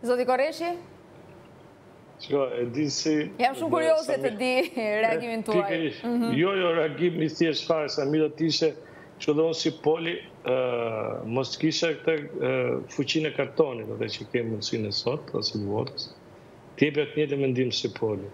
Zoti Korreshi? Jam shumë kurioze të di reagimin tuaj. Jo, reagim i thjesht fare, sa mi do t'ishe që dhe unë si poli, mos t'kisha këtë fuqinë e kartonit, dhe që kemë mundësinë e sot, ose në votës, t'jepja të njëtë mendim si poli.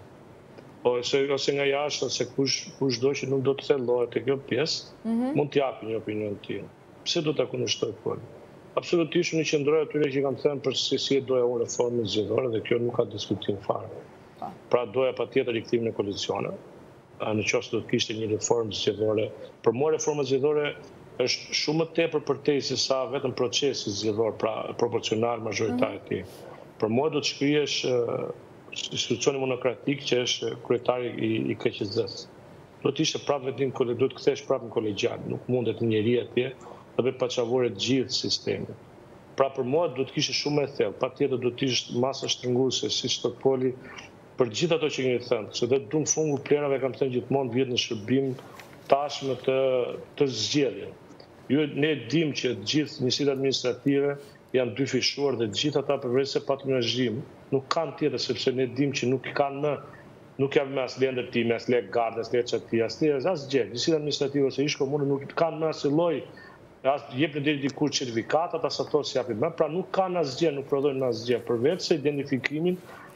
Ose nga jashtë, ose kush do që nuk do të thellohet të kjo pjesë, mund t'japi një opinion t'ju. Pse do t'a kundërshtoj poli? Absolutisht në qëndroj atyre që kam thënë për si doja unë reformën zgjedhore dhe kjo nuk ka diskutim fare. Pra doja pa tjetër rikthimin e koalicioneve, në qoftë do të kishte një reformë zgjedhore. Për mua reforma zgjedhore është shumë më tepër përtej se sa vetëm procesi zgjedhor, pra proporcional majoritar i tij. Për mua do të shkrihesh institucioni monokratik që është kryetari i KQZ-s. Do të ishte prapë vendim do të kthesh prapë në kolegjial, nuk mundet njëri atje dhe paçavore gjithë sistemi. Pra për mua do të kishte shumë e thellë, patjetër do të ishte masa shtrënguese si Stokpoli për gjithë ato që keni thënë, se dhe dum fungu plerave kam thënë gjithmonë vjet në shërbim tashmë të zgjedhje. Ne dim që gjithë njësitë administrative janë dyfishuar dhe gjithë ata përveç se patë menaxhim nuk kanë tjetër, sepse ne dim që nuk janë me as lëndër time, as lek garde, as lek çati, as gjë. Njësitë administrative ose ish komune nuk kanë me asnjë lloj jepën deri dikur certifikatat, as ato si japin më, pra nuk kanë asgjë, nuk prodhojnë asgjë, përveç se identifikimin.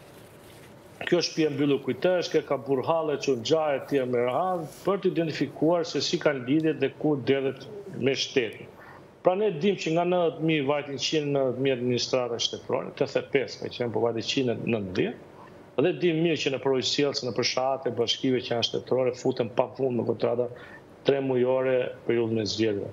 Kjo shtëpi e mbyllur kujtësh, kjo ka burhalle që ngjaje etj me radhë për të identifikuar se si kanë lidhje dhe ku derret me shtetin. Pra ne dim që nga 90.000 vajtin 190.000 administrata shtetërore, 85 ka qenë, po vajtin 190, dhe dim mirë që në përvojësjellës, në përshate bashkive që janë shtetërore, futen pafund në kontrata 3 mujore periudhën e zgjedhjeve.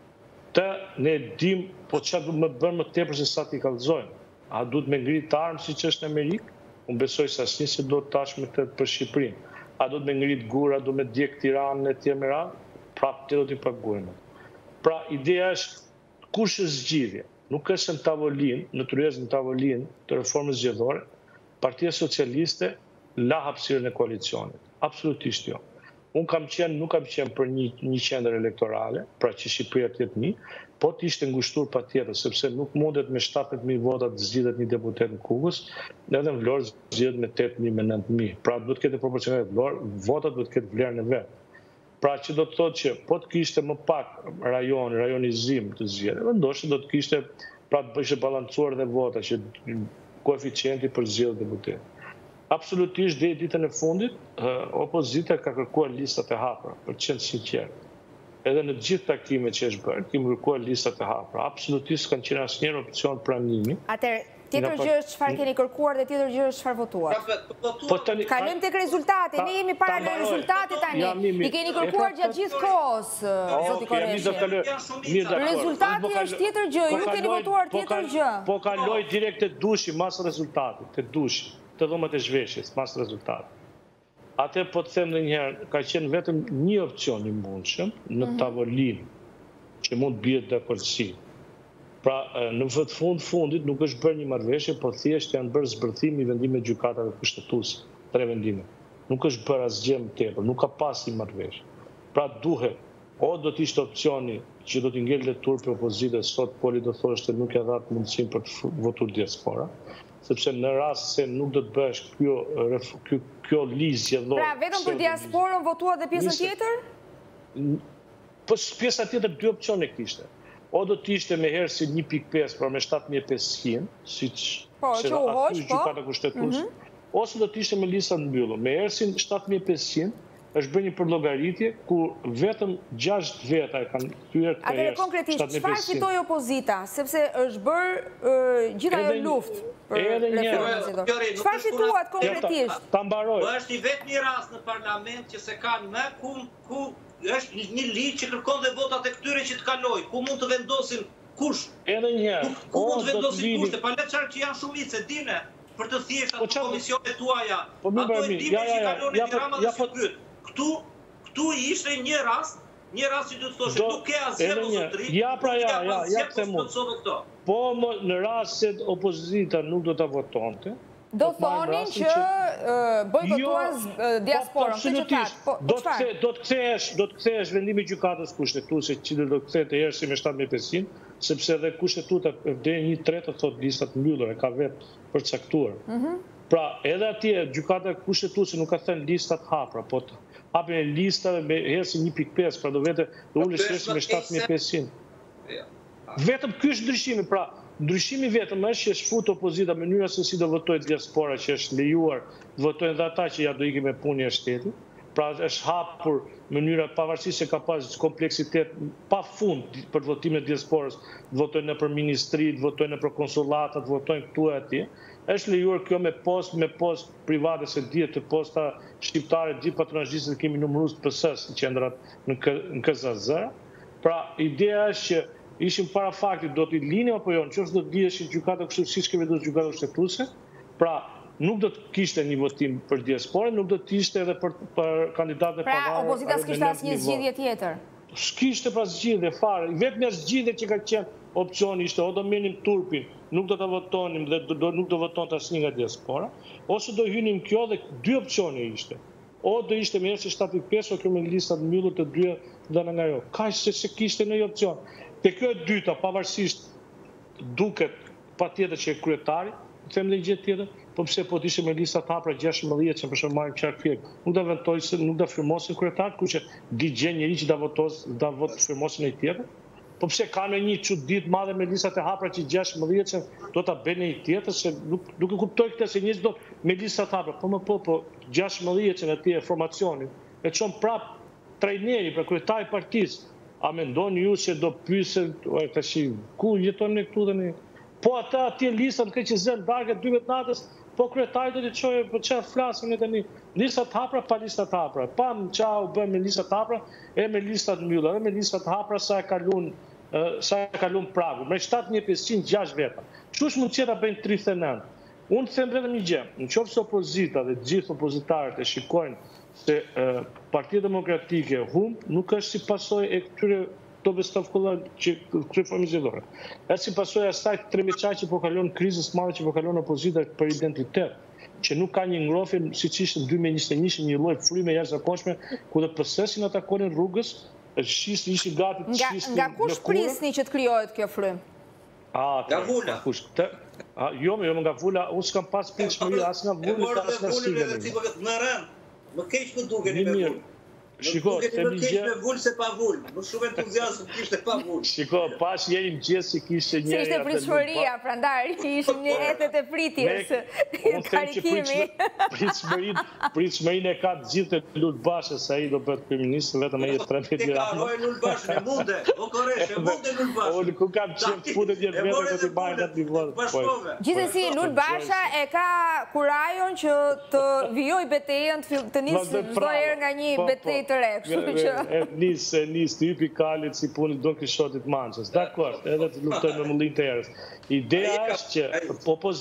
Ne dim, po çfarë duhet më bërë më tepër se sa t'i kallëzojnë? A duhet me ngritë armë siç është në Amerikë? Unë besoj se asnjë se do të tashmë këtë për Shqipërinë. A do të me ngritë gura, do me djeg Tiranën etj me radhë? Prapë të do t'i paguajmë. Pra ideja është kush është zgjidhja? Nuk është në tavolinë, në në tavolinë të reformës zgjedhore, Partia Socialiste la hapësirën e koalicionit. Absolutisht jo. Nuk kam qenë për një qendër elektorale, pra që Shqipëria të jetë një, po të ishte ngushtur patjetër, sepse nuk mundet me 17.000 vota të zgjidhet një deputet në Kukës, edhe në Vlorë zgjidhet me 8.000 me 9.000. Pra duhet të ketë proporcionet Vlorë, votat duhet të ketë vlerën e vetë. Pra që do të thotë që po të kishte më pak rajonizim të zgjedhjeve, ndoshta do të kishte, pra të ishte balancuar dhe vota, që koeficienti për zgjedhje deputet. Absolutisht deri ditën e fundit, opozita ka kërkuar listat e hapura, për të qenë sinqert. Edhe në gjithë takimet që është bërë, kemi kërkuar listat e hapura. Absolutisht s'kanë qenë asnjëherë opcion pranimi. Atëherë, tjetër gjë është çfarë keni kërkuar dhe tjetër gjë është çfarë votuar. Kalojmë tek rezultati, ne jemi para në rezultati tani. I keni kërkuar gjatë gjithë kohës, zoti Korreshi. Rezultati është tjetër gjë, ju keni votuar tjetër gjë. Po kaloj direkt te dushi mas rezultatit, te dushi, te dhomët e zhveshjes mas rezultatit. Atë po të them edhe një herë, ka qenë vetëm një opcion i mundshëm në tavolinë që mund bie dakordsi. Pra, në fundit nuk është bërë një marrëveshje, po thjesht janë bërë zbërthim i vendimeve gjykatave kushtetuese, 3 vendime. Nuk është bërë asgjë më tepër, nuk ka pas një marrëveshje. Pra duhet, o do të ishte opcioni që do t'i ngelte turpi opozitës, sot poli do thoshte nuk ja dha mundësinë për të votuar diaspora, sepse në rast se nuk do të bësh kjo lizë zgjedhore. Pra, vetëm për diasporën votuat dhe pjesën tjetër? Po pjesa tjetër 2 opcione kishte. O do të ishte me herë si 1.5, pra me 7.500, siç gjykata kushtetuese, ose do të ishte me lista të mbyllur. Me herë si 7.500 është bërë një përllogaritje ku vetëm 6 veta e kanë thyer të herë. Atëherë konkretisht çfarë fitoi opozita, sepse është bërë gjithë ajo luftë për reformën zgjedhore. Çfarë fituat konkretisht? Ta mbaroj. Është i vetmi rast në parlament që se kanë më ku është një ligj që kërkon dhe votat e këtyre që të kaloj, ku mund të vendosin kush. Edhe një herë. Ku mund të vendosin kush, pa le çfarë që janë shumicë, dine, për të thjeshta të komisionet tuaja. Ato e dimë që kalon në Tiranë dhe shpyt. Këtu ishte një rast që do të thoshë, nuk ke asgjë mosotri. Ja këtë mund. Po në rast se opozita nuk do ta votonte, Do thonin që bojkotuan diasporën. Absolutisht. Do të kthehesh vendimi i gjykatës kushtetuese, që do të kthehet të erësi me 7500, sepse edhe kushtetuta deri 1/3 thotë listat mbyllur, e ka vetë përcaktuar. Pra, edhe atje gjykata kushtetuese nuk ka thënë listat hapura, po hapën lista me erësi 1.5, pra do ulësh erësi me 7500. Vetëm ky është ndryshimi, pra ndryshimi vetëm është që shfut opozita mënyra se si do votojë diaspora, që është lejuar të votojnë dhe ata që ja do ikin me punë e shtetit. Pra është hapur mënyra, pavarësisht se ka pas kompleksitet pa fund për votimin e diasporës, të votojnë nëpër ministri, të votojnë nëpër konsullata, të votojnë këtu e atje. Është lejuar kjo me post private, se dihet të posta shqiptare, gjithë patronazhistë kemi numërues të PS-s në qendrat në KZZ. Pra ideja është që ishim para faktit, do t'i linim apo jo, nëse do të dihesh gjykata kështu siç kemi dhënë gjykata kushtetuese, pra nuk do të kishte një votim për diasporën, nuk do të ishte edhe për kandidatët e pavarur. Pra opozita s'kishte asnjë zgjidhje tjetër. S'kishte pas zgjidhje fare. Vetëm zgjidhje që ka qenë opsioni ishte o do merrnim turpin, nuk do ta votonim dhe nuk do votonte asnjë nga diaspora, ose do hynim kjo, dhe dy opsione ishte. O do ishte me erësi 75, o kjo me listat mbyllur të dyja dhëna nga jo. Kaq se kishte ndonjë opsion. Te kjo e dyta, pavarësisht duket patjetër që kryetari, them dhe gjë tjetër, po pse po të ishte me listat hapura 16 që për shembull marrim qark fjek. Nuk do firmosin kryetar, kuçi di gjë njëri që da vot firmosin ai tjetër. Po pse ka në një çuditë madhe me listat e hapura që 16 që do ta bënë ai tjetër, se nuk e kuptoj këtë, se njerëz do me listat hapura. Po 16 që aty e formacionin e çon prap trajneri për kryetari i partisë. A mendoni ju se do pyesen, tash ku jetoni këtu tani? Po ata atje listat që zën darkë 12 natës, po kryetari do t'i çojë, po çfarë flasim ne tani? Listat hapura pa listat hapura. Pam çau bën me listat hapura, e me listat mbyllura, me listat hapura sa e kalon pragu, me 7506 veta. Çush mund të bëjnë 39? Unë them vetëm një gjë, nëse opozita dhe gjithë opozitarët e shikojnë se Partia Demokratike humb, nuk është si pasojë e këtyre dobestafkulla që këtyre formë zgjedhore. Është si pasojë asaj tremeçaj që po kalon krizës së madhe që po kalon opozita për identitet, që nuk ka një ngrohje siç ishte në 2021, një lloj fryme jashtëzakonshme ku të PS-sin atakonin rrugës, ishin gati të shisnin. Nga kush prisni që të krijohet kjo frymë? Nga Vula. Jo, nga Vula, unë s'kam pas pritshmëri as nga Vula, as nga Sigëni. Më keq më duken me vull. Shiko, them një gjë. Më vull se pa vull. Më shumë entuziazëm kishte pa vull. Shiko, pas njëri mëngjes që kishte njëri. Ishte pritshmëria, prandaj ishim një etet e pritjes. Karikimi. Pritshmërinë e ka të gjithë Lulbashës, se ai do bëhet kryeminist, vetëm ai e 13 vjet. Ka rojë Lulbashën, munde. O korreshe, munde Lulbashën. O ku kam qenë futet një vetë të bajnë atë nivell. Gjithsesi Lulbasha e ka kurajon që të vijoj betejën, të nisë çdo herë nga një betejë të re, kështu që nis të hypi kalit si puni Don Kishotit Mançës. Dakor, edhe të luftoj me mullin të erës. Ideja është që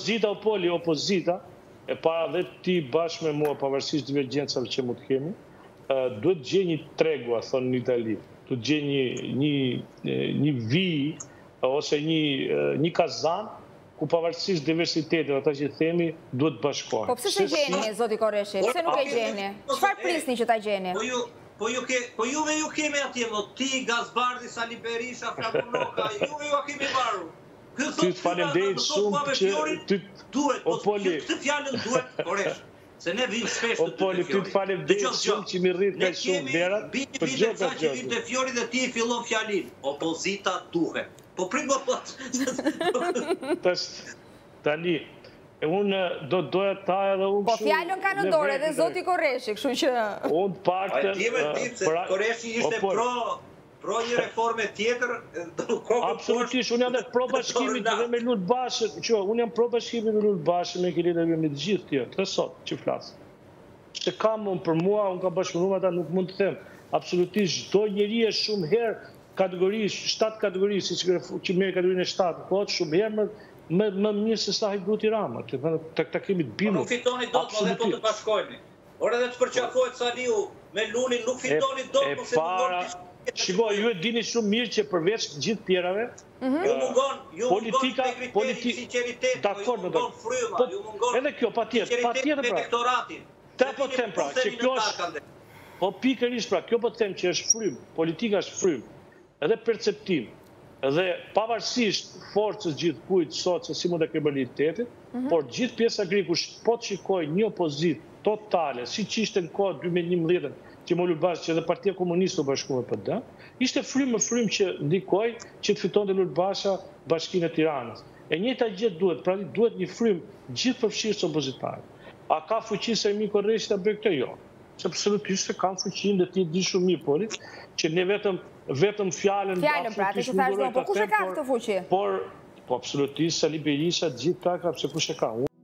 opozita e para dhe ti bashkë me mua, pavarësisht divergjencave që mund të kemi, duhet të gjejë një tregu, thonë në Itali. Duhet të gjejë një vijë ose një kazan ku pavarësisht diversitetit, ata që themi, duhet bashkohen. Po pse se gjeni, zoti Korreshi? Pse nuk e gjeni? Çfarë prisni që ta gjeni? Po juve ju kemi atje, ti, Gazbardi, Sali Berisha, Flamunoka, juve ju kemi marrë. Ty të faleminderit shumë që duhet, këtë fjalën duhet, Korresh. Se ne vim shpesh të Poli, ty të faleminderit shumë që mi rrit ka shumë derat. Bini vim sa që vim të Fiori dhe ti fillon fjalin. Opozita duhet. Po prit më pot. Tani, unë doja ta edhe unë... Po fjallën ka në dorë edhe zoti Korreshi, kështu që... Unë pakte... Korreshi ishte pro një reforme tjetër... Absolutisht, unë jam dhe pro bashkimit dhe me Lulbashën. Unë jam pro bashkimit me Lulbashën, me Kilida dhe me të gjithë tjetë, të sot që flasë. Që kam unë për mua, unë ka bashkëpunuar ata, nuk mund të them. Absolutisht, çdo njeri e shumë herë kategorisë, 7 kategorisë, që merë kategorinë e 7, po shumë herë më mirë se sa Hajduti Rama, të kemi të bimu. Nuk fitoni do të po të bashkojni. Ora dhe të përqafohet Saliu me Lunin, nuk fitoni do të se Shiko, ju e dini shumë mirë që përveç gjithë tjerave, politika, dakor, edhe kjo, pa tjetër pra. Ta po të them pra, që kjo është, po pikërisht pra, kjo po të them që është frymë, politika është frymë, edhe perceptim, edhe pavarësisht forcës gjithë kujtë sot se si mund e kriminalitetit, por gjithë pjesa griku po të shikoj një opozit totale, si që ishte në kohë 2011, që Molur Bash, që edhe Partia Komuniste u bashkuar PD, ishte frymë që ndikoj që të fitonte Molur Basha Bashkinë e Tiranës. E njëjta gjë duhet, pra duhet një frymë gjithë përfshirës opozitare. A ka fuqi se mi Korreqi ta bëjë këtë? Jo. Se absolutisht se kanë fuqinë dhe ti di shumë mirë pori, që ne vetëm fjalën pra, atë që thashë, po kush e ka këtë fuqi? Por absolutisht Sali Berisha gjithë ka, pse kush e ka?